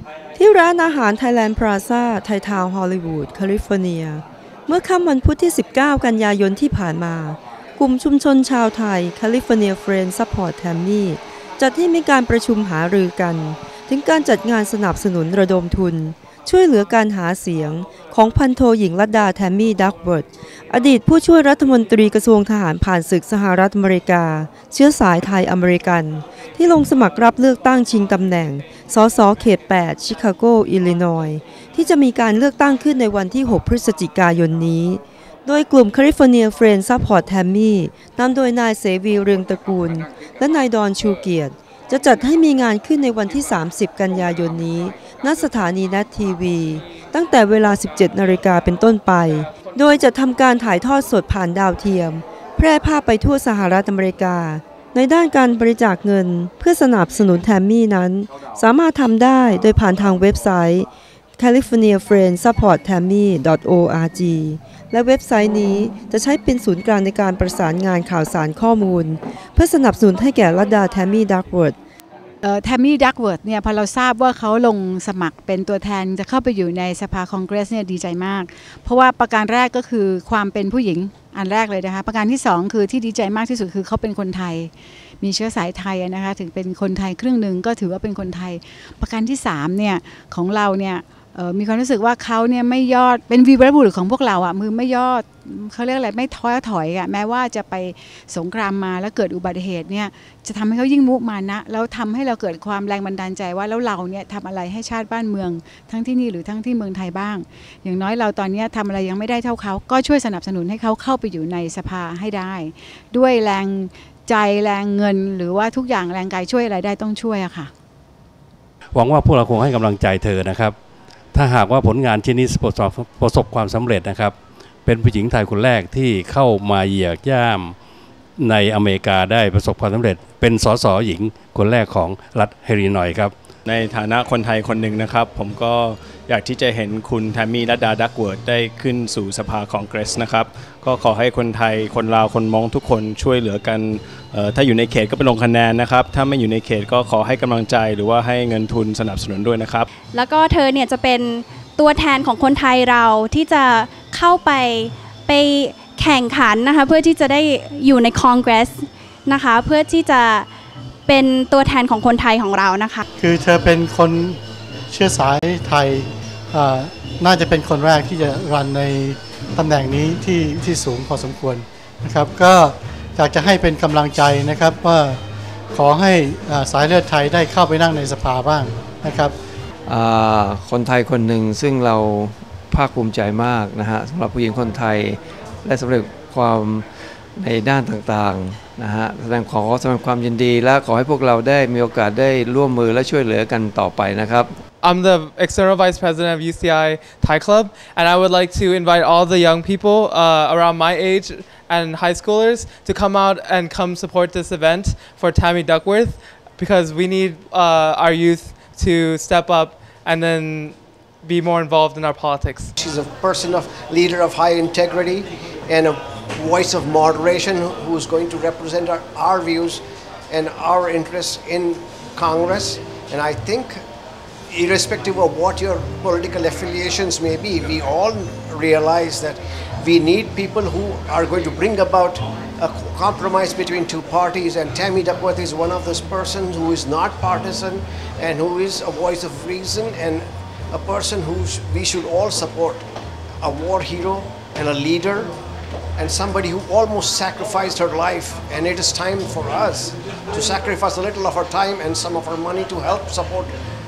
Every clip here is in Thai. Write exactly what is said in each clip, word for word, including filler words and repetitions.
ที่ร้านอาหาร Thailand Plaza ไททาวน์ฮอลลีวูดแคลิฟอร์เนียเมื่อค่ำวันพุธที่สิบเก้ากันยายนที่ผ่านมากลุ่มชุมชนชาวไทย California Friends Support Tammy จัดให้มีการประชุมหารือกันถึงการจัดงานสนับสนุนระดมทุนช่วยเหลือการหาเสียงของพันโทหญิงลัดดาแทมมี่ดักเวิร์ธอดีตผู้ช่วยรัฐมนตรีกระทรวงทหารผ่านศึกสหรัฐอเมริกาเชื้อสายไทยอเมริกันที่ลงสมัครรับเลือกตั้งชิงตำแหน่งสสเขตแปดชิคาโกอิลลินอยส์ที่จะมีการเลือกตั้งขึ้นในวันที่หกพฤศจิกายนนี้โดยกลุ่ม California Friends Support Tammy นำโดยนายเสวีเรืองตระกูลและนายดอนชูเกียรติจะจัดให้มีงานขึ้นในวันที่สามสิบกันยายนนี้ณสถานีนัททีวีตั้งแต่เวลา สิบเจ็ดนาฬิกาเป็นต้นไปโดยจะทำการถ่ายทอดสดผ่านดาวเทียมแพร่ภาพไปทั่วสหรัฐอเมริกาในด้านการบริจาคเงินเพื่อสนับสนุนแทมมี่นั้นสามารถทำได้โดยผ่านทางเว็บไซต์ แคลิฟอร์เนีย เฟรนด์ ซัพพอร์ต แทมมี่ ดอท โอ อาร์ จี และเว็บไซต์นี้จะใช้เป็นศูนย์กลางในการประสานงานข่าวสารข้อมูลเพื่อสนับสนุนให้แก่ลัดดาแทมมี่ดักเวิร์ธแทมมี่ดักเวิร์ธเนี่ยพอเราทราบว่าเขาลงสมัครเป็นตัวแทนจะเข้าไปอยู่ในสภาคองเกรสเนี่ยดีใจมากเพราะว่าประการแรกก็คือความเป็นผู้หญิงอันแรกเลยนะคะประการที่สองคือที่ดีใจมากที่สุดคือเขาเป็นคนไทยมีเชื้อสายไทยนะคะถึงเป็นคนไทยครึ่งหนึ่งก็ถือว่าเป็นคนไทยประการที่สามเนี่ยของเราเนี่ยมีความรู้สึกว่าเขาเนี่ยไม่ยอดเป็นวีรบุรุษของพวกเราอ่ะมือไม่ยอดเขาเรียกอะไรไม่ท้อถอยอ่ะแม้ว่าจะไปสงครามมาแล้วเกิดอุบัติเหตุเนี่ยจะทำให้เขายิ่งมุมานะแล้วทำให้เราเกิดความแรงบันดาลใจว่าแล้วเราเนี่ยทำอะไรให้ชาติบ้านเมืองทั้งที่นี่หรือทั้งที่เมืองไทยบ้างอย่างน้อยเราตอนนี้ทำอะไรยังไม่ได้เท่าเขาก็ช่วยสนับสนุนให้เขาเข้าไปอยู่ในสภาให้ได้ด้วยแรงใจแรงเงินหรือว่าทุกอย่างแรงกายช่วยอะไรได้ต้องช่วยอะค่ะหวังว่าพวกเราคงให้กำลังใจเธอนะครับถ้าหากว่าผลงานชิ้นนี้ประสบประสบความสำเร็จนะครับเป็นผู้หญิงไทยคนแรกที่เข้ามาเหยียบย่ำในอเมริกาได้ประสบความสำเร็จเป็นสสหญิงคนแรกของรัฐเฮรินอยส์ครับในฐานะคนไทยคนหนึ่งนะครับผมก็อยากที่จะเห็นคุณแทมมี่ลัดดาดักเวิร์ธได้ขึ้นสู่สภาคองเกรสนะครับก็ขอให้คนไทยคนลาวคนมอญทุกคนช่วยเหลือกันถ้าอยู่ในเขตก็ไปลงคะแนนนะครับถ้าไม่อยู่ในเขตก็ขอให้กำลังใจหรือว่าให้เงินทุนสนับสนุนด้วยนะครับแล้วก็เธอเนี่ยจะเป็นตัวแทนของคนไทยเราที่จะเข้าไปไปแข่งขันนะคะเพื่อที่จะได้อยู่ในคองเกรสนะคะเพื่อที่จะเป็นตัวแทนของคนไทยของเรานะคะคือเธอเป็นคนเชื้อสายไทยน่าจะเป็นคนแรกที่จะรันในตำแหน่งนี้ที่ที่สูงพอสมควรนะครับก็อยากจะให้เป็นกำลังใจนะครับว่าขอให้สายเลือดไทยได้เข้าไปนั่งในสภาบ้างนะครับคนไทยคนหนึ่งซึ่งเราภาคภูมิใจมากนะฮะสำหรับผู้หญิงคนไทยและสำเร็จความในด้านต่างๆนะฮะแสดงขอแสดงความยินดีและขอให้พวกเราได้มีโอกาสได้ร่วมมือและช่วยเหลือกันต่อไปนะครับ I'm the external vice president of ยู ซี ไอ Thai Club and I would like to invite all the young people uh, around my age and high schoolers to come out and come support this event for Tammy Duckworth because we need uh, our youth to step up and then be more involved in our politics. She's a person of leader of high integrity and a voice of moderation who is going to represent our, our views and our interests in Congress. And I think irrespective of what your political affiliations may be, we all realize that we need people who are going to bring about a compromise between two parties, and Tammy Duckworth is one of those persons who is not partisan and who is a voice of reason and a person who sh we should all support, a war hero and a leader and somebody who almost sacrificed her life, and it is time for us to sacrifice a little of our time and some of our money to help support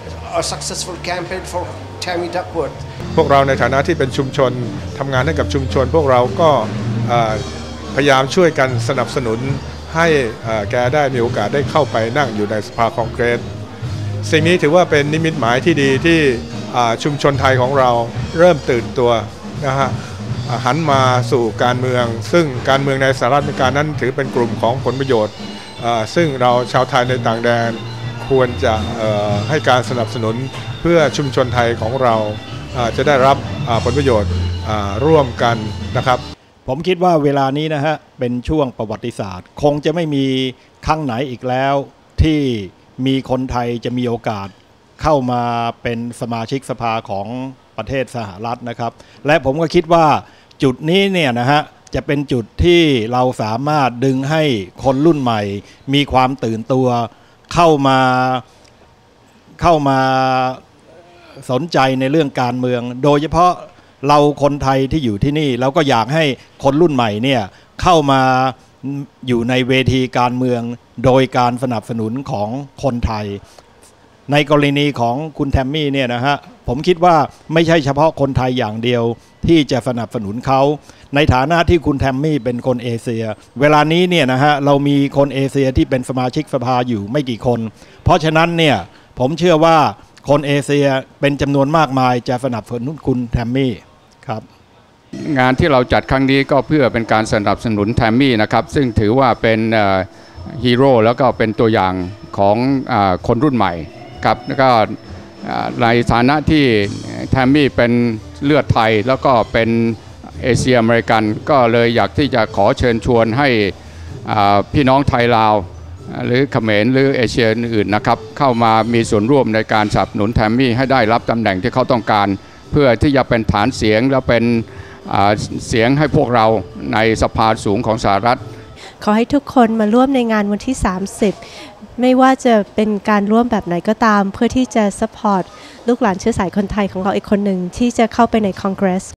a successful campaign for Tammy Duckworth. พวกเราในฐานะที่เป็นชุมชนทำงานให้กับชุมชนพวกเราก็พยายามช่วยกันสนับสนุนให้แกได้มีโอกาสได้เข้าไปนั่งอยู่ในสภาคองเกรสสิ่งนี้ถือว่าเป็นนิมิตหมายที่ดีที่ชุมชนไทยของเราเริ่มตื่นตัวนะฮะหันมาสู่การเมืองซึ่งการเมืองในสหรัฐอเมริกานั้นถือเป็นกลุ่มของผลประโยชน์ซึ่งเราชาวไทยในต่างแดนควรจะให้การสนับสนุนเพื่อชุมชนไทยของเราจะได้รับผลประโยชน์ร่วมกันนะครับผมคิดว่าเวลานี้นะฮะเป็นช่วงประวัติศาสตร์คงจะไม่มีครั้งไหนอีกแล้วที่มีคนไทยจะมีโอกาสเข้ามาเป็นสมาชิกสภาของประเทศสหรัฐนะครับและผมก็คิดว่าจุดนี้เนี่ยนะฮะจะเป็นจุดที่เราสามารถดึงให้คนรุ่นใหม่มีความตื่นตัวเข้ามาเข้ามาสนใจในเรื่องการเมืองโดยเฉพาะเราคนไทยที่อยู่ที่นี่เราก็อยากให้คนรุ่นใหม่เนี่ยเข้ามาอยู่ในเวทีการเมืองโดยการสนับสนุนของคนไทยในกรณีของคุณแทมมี่เนี่ยนะฮะผมคิดว่าไม่ใช่เฉพาะคนไทยอย่างเดียวที่จะสนับสนุนเขาในฐานะที่คุณแทมมี่เป็นคนเอเชียเวลานี้เนี่ยนะฮะเรามีคนเอเชียที่เป็นสมาชิกสภาอยู่ไม่กี่คนเพราะฉะนั้นเนี่ยผมเชื่อว่าคนเอเชียเป็นจำนวนมากมายจะสนับสนุนคุณแทมมี่ครับงานที่เราจัดครั้งนี้ก็เพื่อเป็นการสนับสนุนแทมมี่นะครับซึ่งถือว่าเป็นฮีโร่แล้วก็เป็นตัวอย่างของคนรุ่นใหม่ครับแล้วก็ในฐานะที่แทมมี่เป็นเลือดไทยแล้วก็เป็นเอเชียอเมริกันก็เลยอยากที่จะขอเชิญชวนให้พี่น้องไทยลาวหรือเขมรหรือเอเชียอื่นๆนะครับเข้ามามีส่วนร่วมในการสนับสนุนแทมมี่ให้ได้รับตำแหน่งที่เขาต้องการเพื่อที่จะเป็นฐานเสียงและเป็นเสียงให้พวกเราในสภาสูงของสหรัฐขอให้ทุกคนมาร่วมในงานวันที่สามสิบไม่ว่าจะเป็นการร่วมแบบไหนก็ตามเพื่อที่จะซัพพอร์ตลูกหลานเชื้อสายคนไทยของเราอีกคนหนึ่งที่จะเข้าไปในคอนเกรส